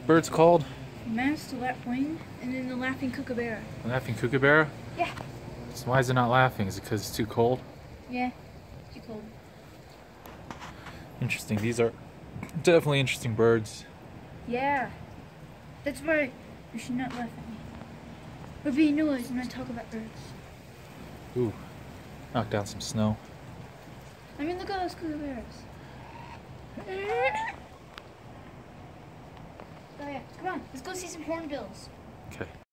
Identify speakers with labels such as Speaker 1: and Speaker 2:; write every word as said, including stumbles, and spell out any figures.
Speaker 1: bird's called?
Speaker 2: Mouse, the lapwing, and then the laughing kookaburra.
Speaker 1: Laughing kookaburra?
Speaker 2: Yeah.
Speaker 1: So why is it not laughing? Is it because it's too cold?
Speaker 2: Yeah, too cold.
Speaker 1: Interesting. These are definitely interesting birds.
Speaker 2: Yeah. That's why you should not laugh at me. Or be noise when I talk about birds.
Speaker 1: Ooh. Knock down some snow.
Speaker 2: I mean, look at those kookaburras. Oh yeah, come on, let's go see some hornbills.
Speaker 1: Okay.